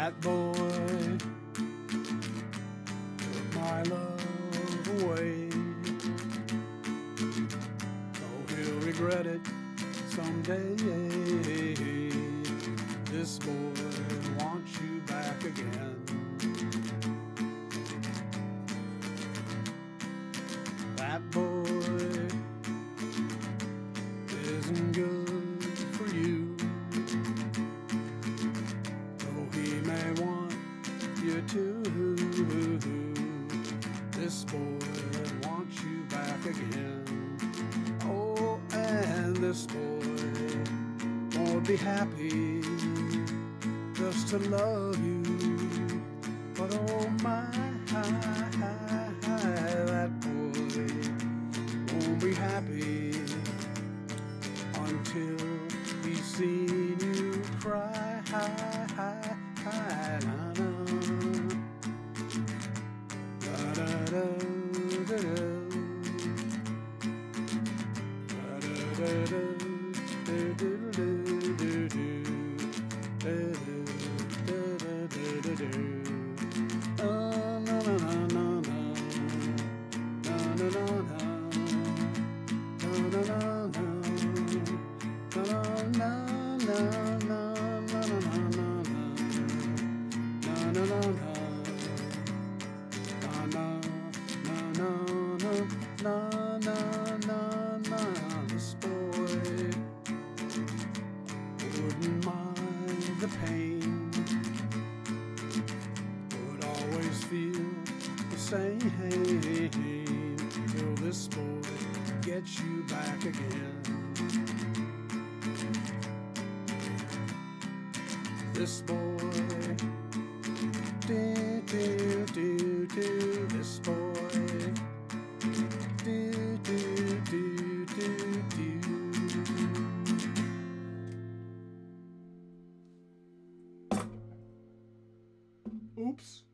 That boy took my love away. Oh, he'll regret it someday. This boy wants you back again. That boy isn't good for you. Though he may want you to, this boy wants you back again. Oh, and this boy won't be happy just to love you. But oh my, that boy won't be happy until he's seen you cry. This boy wouldn't mind the pain, would always feel the same till this boy gets you back again. This boy, this boy, Oops.